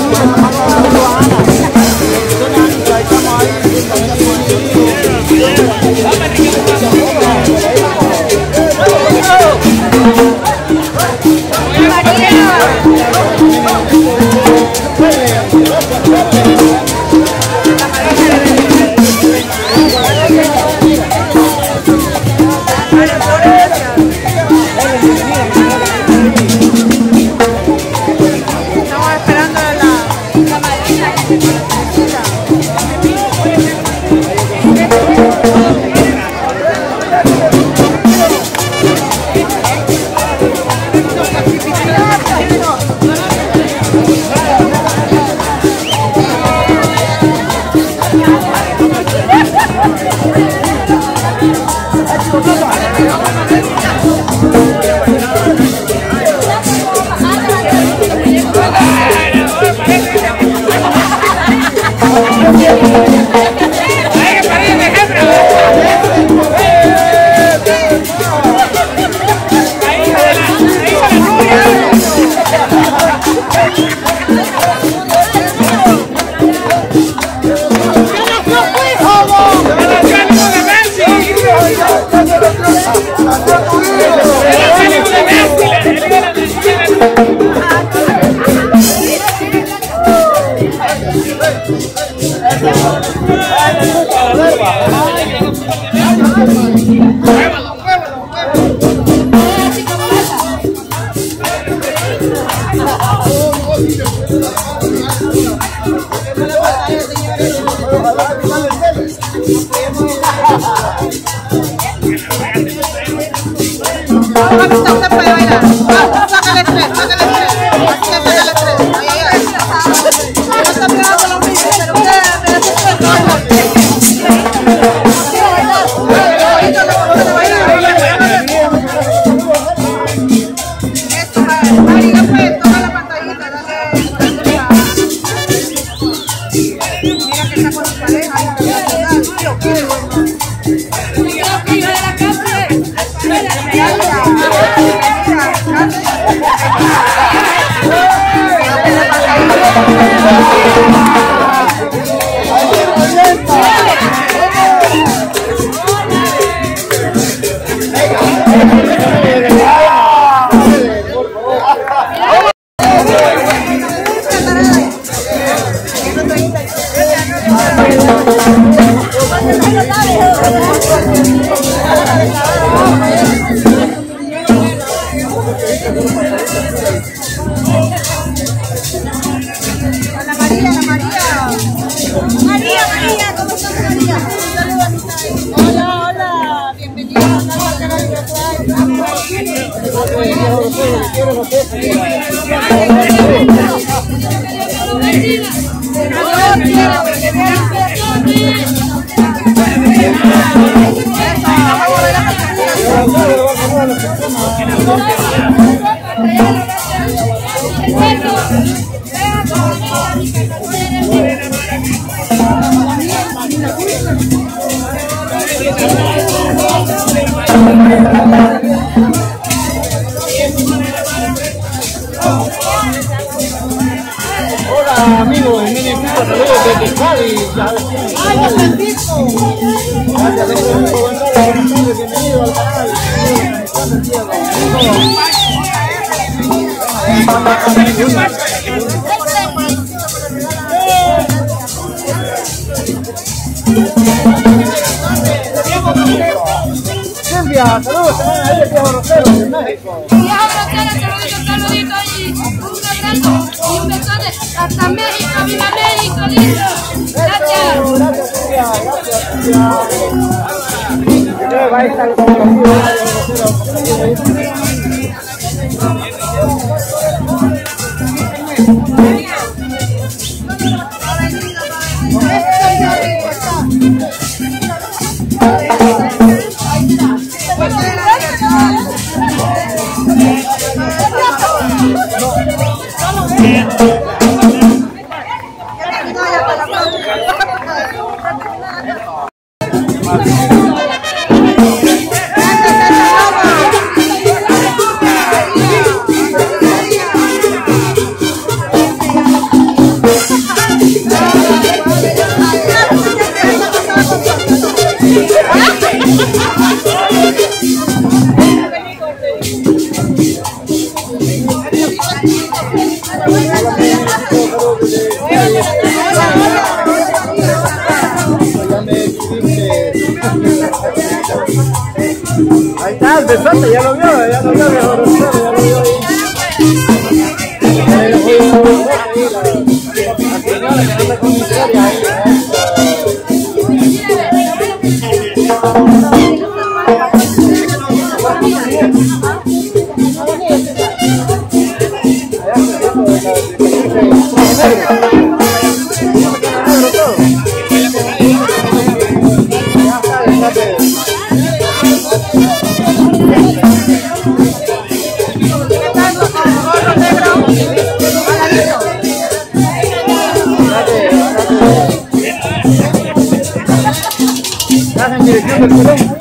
Hola amigos, el mini equipo, saludos desde Cádiz. ¡Ay, Francisco! Gracias, bienvenido al canal. Silvia, saludos también a ella, Viejo Rosero, de México. Viejo Rosero, un saludito ahí, un abrazo y un besote hasta México, ¡viva México! ¡Listo! Gracias. Gracias, Silvia, gracias, Silvia. Va a estar con Besate, ya lo vio, viejo Rosero, ya lo vio ahí. La señora que anda con miseria ahí. Estás en dirección del Colón.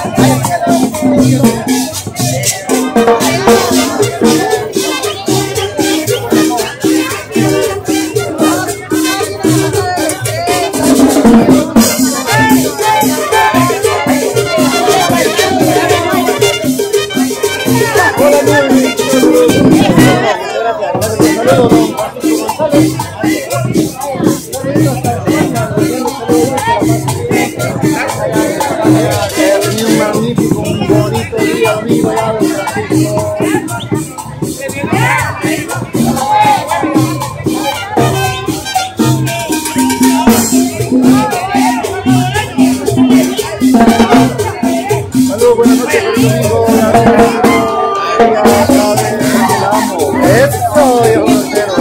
Un magnífico, un bonito día, amigo, allá de Francisco. Saludos, buenas noches, amigo. Eso, viejo Rosero.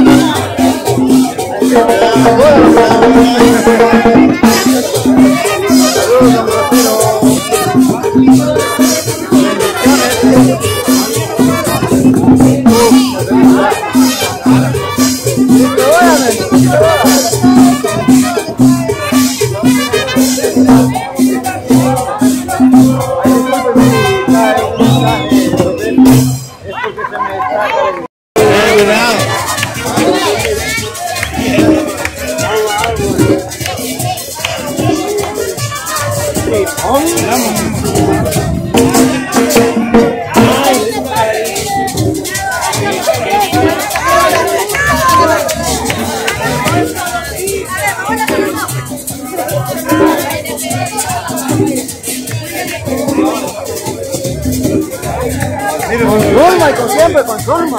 Con Zulma y con siempre con Zulma.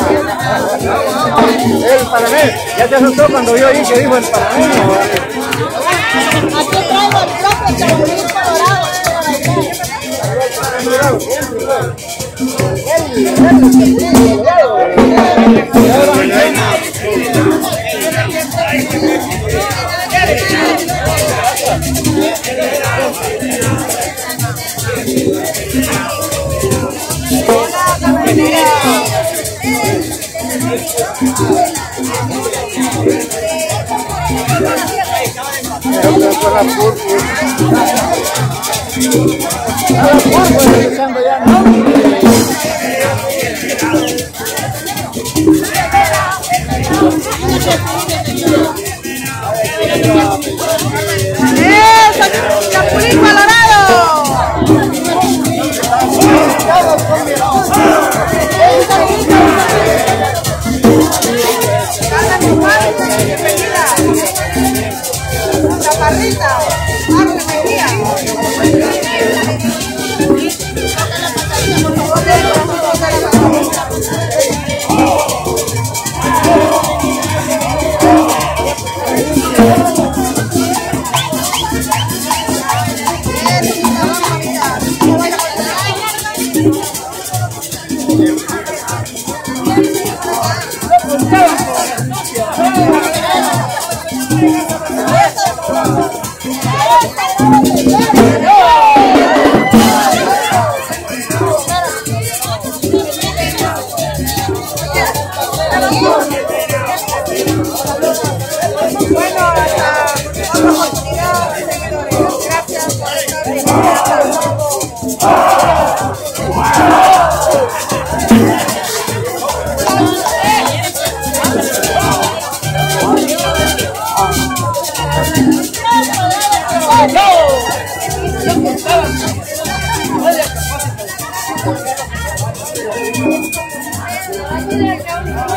El panameño, ya se asustó cuando vio ahí que dijo el panameño. Aquí traigo el propio chabolín colorado ¡Chapulín colorado! Chaparrita, Gracias.